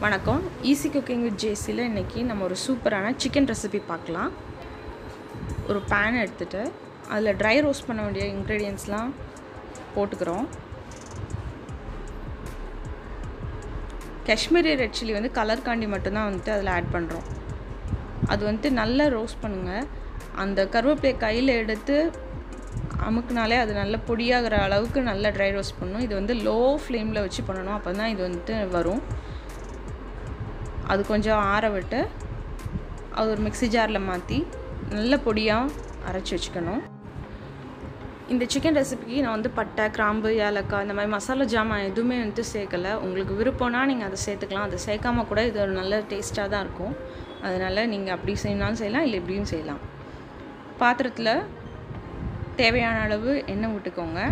வணக்கம். Easy cooking with ஜேசியில் இன்றைக்கி நம்ம ஒரு சூப்பரான சிக்கன் ரெசிபி பார்க்கலாம். ஒரு பேன் எடுத்துகிட்டு அதில் ட்ரை ரோஸ்ட் பண்ண வேண்டிய இன்க்ரீடியன்ட்ஸ்லாம் போட்டுக்கிறோம். காஷ்மீரி ரெட் சில்லி கலர்காண்டி மட்டும்தான் அதில் ஆட் பண்ணுறோம். அது நல்லா ரோஸ்ட் பண்ணுங்கள். அந்த கருவேப்பிலையை கையில் எடுத்து அமுக்குனாலே அது நல்ல பொடியாகிற அளவுக்கு நல்லா ட்ரை ரோஸ்ட் பண்ணணும். இது லோ ஃப்ளேமில் வச்சு பண்ணணும். அப்போ தான் இது வரும். அது கொஞ்சம் ஆற விட்டு அது ஒரு மிக்ஸி ஜாரில் மாற்றி நல்ல பொடியாக அரைச்சி வச்சுக்கணும். இந்த சிக்கன் ரெசிபிக்கு நான் பட்டை, கிராம்பு, ஏலக்காய் இந்த மாதிரி மசாலா ஜாமான் எதுவுமே சேர்க்கலை. உங்களுக்கு விருப்பம்னா நீங்கள் அதை சேர்த்துக்கலாம். அதை சேர்க்காம கூட இது ஒரு நல்ல டேஸ்ட்டாக தான் இருக்கும். அதனால் நீங்கள் அப்படி செய்யணும்னாலும் செய்யலாம், இல்லை இப்படியும் செய்யலாம். பாத்திரத்தில் தேவையான அளவு எண்ணெய் விட்டுக்கோங்க.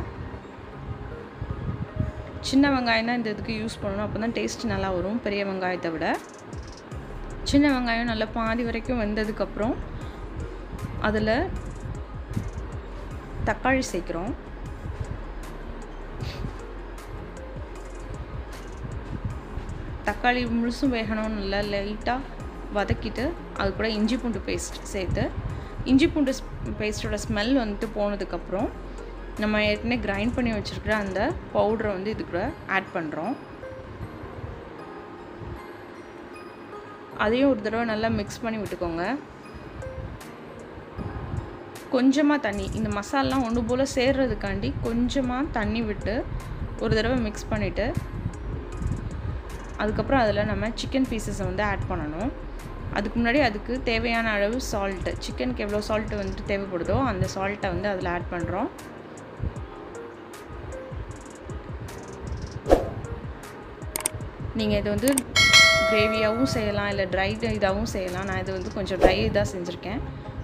சின்ன வெங்காயம் தான் இந்த இதுக்கு யூஸ் பண்ணணும். அப்போ தான் டேஸ்ட் நல்லா வரும் பெரிய வெங்காயத்தை விட. சின்ன வெங்காயம் நல்லா பாதி வரைக்கும் வெந்ததுக்கப்புறம் அதில் தக்காளி சேர்க்குறோம். தக்காளி முழுசும் வேகணும்னு இல்லை, லைட்டாக வதக்கிட்டு அது கூட இஞ்சி பூண்டு பேஸ்ட் சேர்த்து இஞ்சி பூண்டு பேஸ்ட்டோட ஸ்மெல் போனதுக்கப்புறம் நம்ம ஏற்கனவே கிரைண்ட் பண்ணி வச்சுருக்கிற அந்த பவுடரை இது கூட ஆட் பண்ணுறோம். அதையும் ஒரு தடவை நல்லா மிக்ஸ் பண்ணி விட்டுக்கோங்க. கொஞ்சமாக தண்ணி, இந்த மசாலாம் ஒன்று போல் சேர்றதுக்காண்டி கொஞ்சமாக தண்ணி விட்டு ஒரு தடவை மிக்ஸ் பண்ணிவிட்டு அதுக்கப்புறம் அதில் நம்ம சிக்கன் பீசஸை ஆட் பண்ணணும். அதுக்கு முன்னாடி அதுக்கு தேவையான அளவு சால்ட்டு, சிக்கனுக்கு எவ்வளோ சால்ட்டு தேவைப்படுதோ அந்த சால்ட்டை அதில் ஆட் பண்ணுறோம். நீங்கள் இது கிரேவியாகவும் செய்யலாம், இல்லை ட்ரை இதாகவும் செய்யலாம். நான் இது கொஞ்சம் ட்ரை இதாக செஞ்சுருக்கேன்.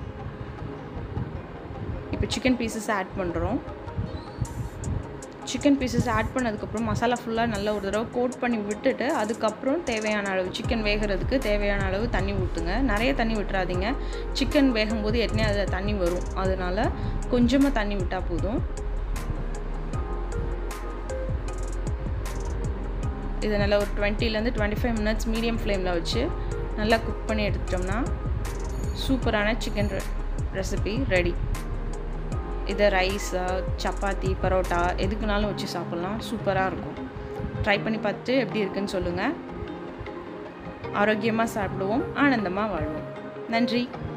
இப்போ சிக்கன் பீசஸ் ஆட் பண்ணுறோம். சிக்கன் பீசஸ் ஆட் பண்ணதுக்கப்புறம் மசாலா ஃபுல்லாக நல்லா ஒரு தடவை கோட் பண்ணி விட்டுட்டு அதுக்கப்புறம் தேவையான அளவு சிக்கன் வேகிறதுக்கு தேவையான அளவு தண்ணி ஊற்றுங்க. நிறைய தண்ணி விட்டுறாதீங்க. சிக்கன் வேகும்போது ஏற்கனவே அதில் தண்ணி வரும். அதனால் கொஞ்சமாக தண்ணி விட்டால் போதும். இதை நல்லா ஒரு 20 to 25 மினிட்ஸ் மீடியம் ஃப்ளேமில் வச்சு நல்லா குக் பண்ணி எடுத்துட்டோம்னா சூப்பரான சிக்கன் ரெசிபி ரெடி. இதை ரைஸ், சப்பாத்தி, பரோட்டா எதுக்குனாலும் வச்சு சாப்பிட்லாம். சூப்பராக இருக்கும். ட்ரை பண்ணி பார்த்துட்டு எப்படி இருக்குன்னு சொல்லுங்கள். ஆரோக்கியமாக சாப்பிடுவோம், ஆனந்தமாக வாழ்வோம். நன்றி.